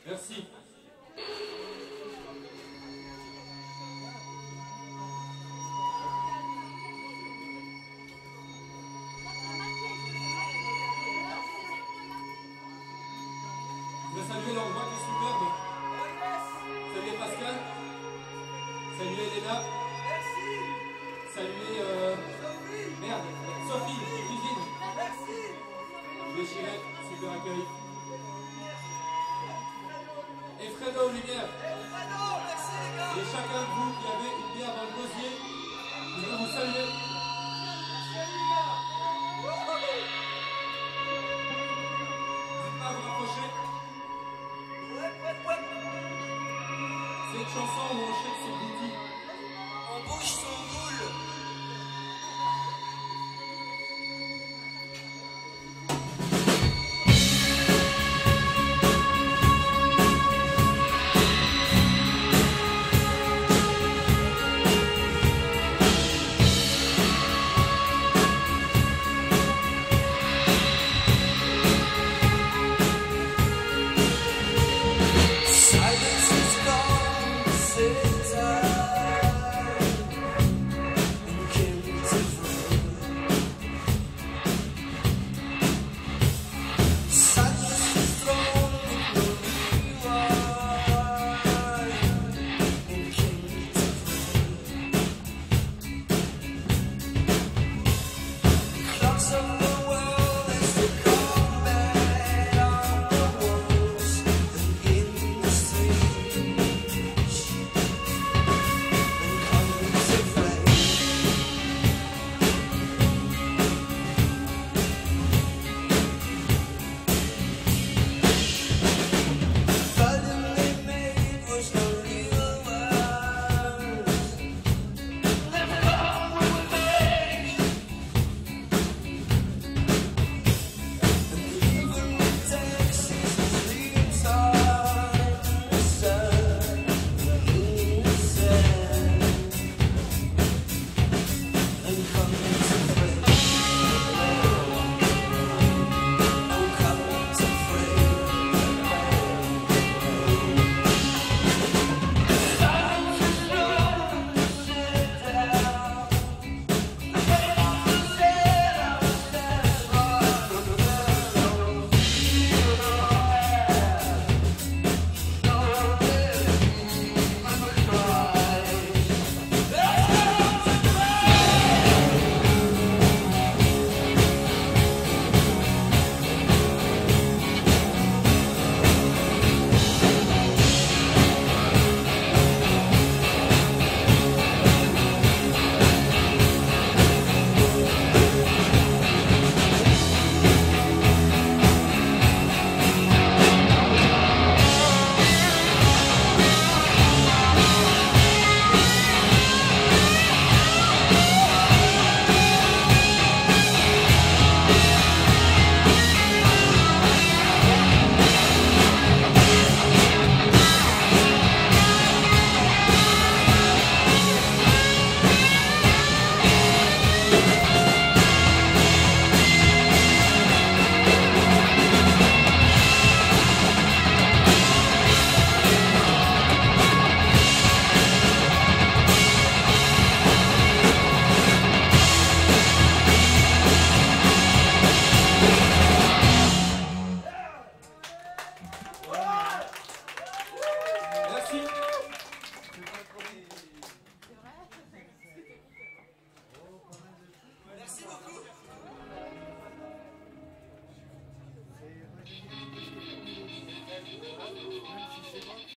Merci. Je veux saluer l'endroit qui est superbe. Saluer Pascal. Saluer Elena. Saluer merde, Sophie, cuisine. Déchiré, super accueil. Et Fredo, lumière. Et chacun de vous qui avez une bière dans le gosier, je veux vous saluer. N'hésitez pas à vous rapprocher. C'est une chanson où on cherche ses boutiques. On bouge son boule.